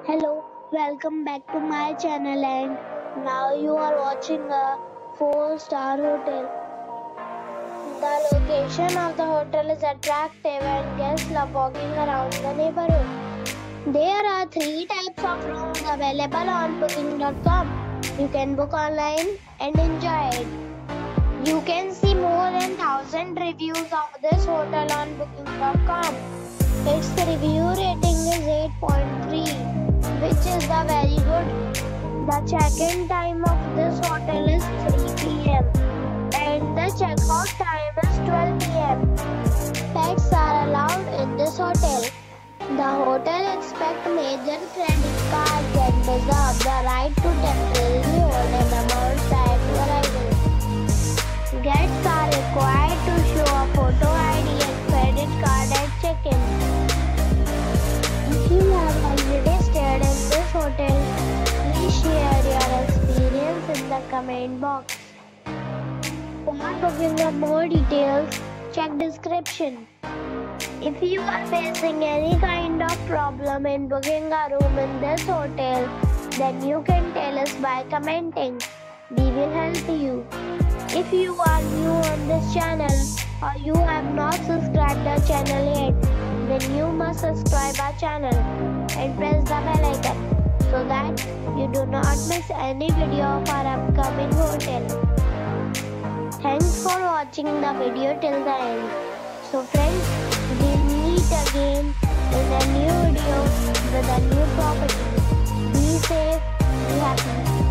Hello, welcome back to my channel and now you are watching a 4-star hotel. The location of the hotel is attractive and guests love walking around the neighborhood. There are 3 types of rooms available on booking.com. You can book online and enjoy it. You can see more than 1000 reviews of this hotel on booking.com. Its review rating is 8.3, which is the very good. The check-in time of this hotel is 3 p.m. and the check-out time is 12 p.m. Pets are allowed in this hotel. The hotel expects major credit cards and reserves the right to temporarily hold an amount prior to arrival. Guests are required to show a photo ID and credit card at check-in. If you have already stayed in this hotel, please share your experience in the comment box. For booking or more details, check description. If you are facing any kind of problem in booking a room in this hotel, then you can tell us by commenting. We will help you. If you are new on this channel or you have not subscribed the channel yet, then you must subscribe our channel and press the bell icon so that you do not miss any video of our upcoming hotel. Thanks for watching the video till the end. So friends, we'll meet again in a new video with a new property. Be safe, be happy.